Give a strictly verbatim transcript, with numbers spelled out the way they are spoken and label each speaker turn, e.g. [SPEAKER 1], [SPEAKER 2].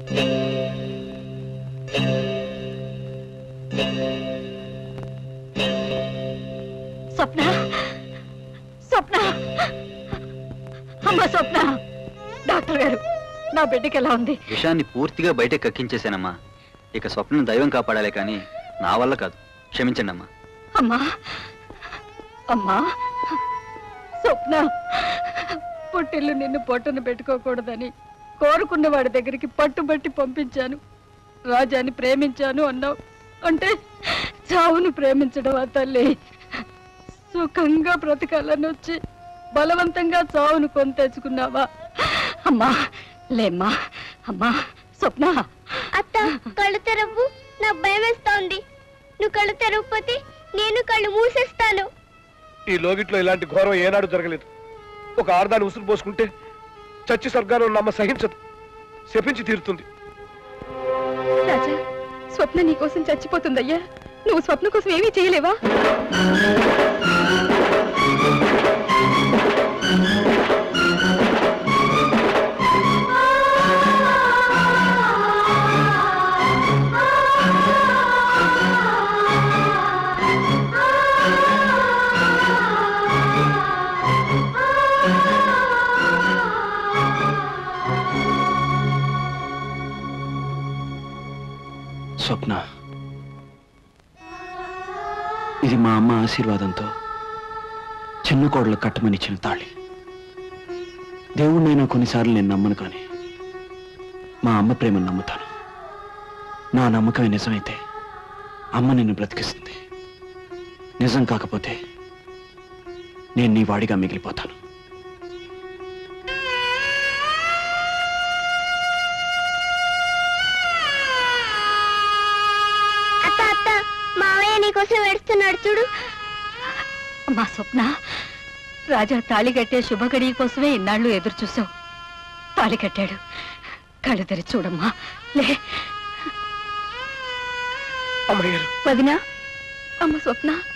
[SPEAKER 1] స్వప్న స్వప్న అమ్మ స్వప్న డాక్టర్ గారు నా బిడ్డకి ఎలా ఉంది?
[SPEAKER 2] విషయాన్ని పూర్తిగా బయట కక్కించేశానమ్మా. ఇక స్వప్నం దైవం కాపాడాలి కానీ నా వల్ల కాదు. క్షమించండి అమ్మా.
[SPEAKER 1] అమ్మా అమ్మా స్వప్న పొట్టిల్లు నిన్ను పొట్టను పెట్టుకోకూడదని కోరుకున్న వాడి దగ్గరికి పట్టుబట్టి పంపించాను. రాజాని ప్రేమించాను అన్నావు. అంటే చావును ప్రేమించడం ఆ తల్లి. సుఖంగా బ్రతకాలని వచ్చి బలవంతంగా చావును కొని తెచ్చుకున్నావా? అమ్మా లేమ్మా. అమ్మా స్వప్న.
[SPEAKER 3] అత్త కళ్ళు తెరవు, నా భయం వేస్తోంది. నువ్వు కళ్ళు తెరవకపోతే నేను కళ్ళు మూసేస్తాను.
[SPEAKER 4] ఈ లోగిట్లో ఇలాంటి ఘోరం ఏనాడు జరగలేదు. ఒక ఆర్దాన్ని ఉసురు పోసుకుంటే చచ్చి స్వర్గాన్ని నమ్మ సహించదు, శపించి తీరుతుంది.
[SPEAKER 1] రాజా స్వప్న నీ కోసం చచ్చిపోతుందయ్యా. నువ్వు స్వప్న కోసం ఏమీ చేయలేవా?
[SPEAKER 5] స్వప్న, ఇది మా అమ్మ ఆశీర్వాదంతో చిన్న కోడలు కట్టమనిచ్చిన తాళి. దేవుణ్ణైనా కొన్నిసార్లు నేను నమ్మను, కానీ మా అమ్మ ప్రేమను నమ్ముతాను. నా నమ్మకమే నిజమైతే అమ్మ నిన్ను బ్రతికిస్తుంది. నిజం కాకపోతే నేను నీ వాడిగా మిగిలిపోతాను.
[SPEAKER 3] నీకోసం ఏడుస్తున్నాడు చూడు.
[SPEAKER 1] మా స్వప్న, రాజా తాళి కట్టే శుభగడి కోసమే ఇన్నాళ్ళు ఎదురు చూసావు. తాళి కట్టాడు. కళ్ళు తెరి చూడమ్మా. లే
[SPEAKER 4] అమ్మగారు.
[SPEAKER 1] వదినా. అమ్మ స్వప్న.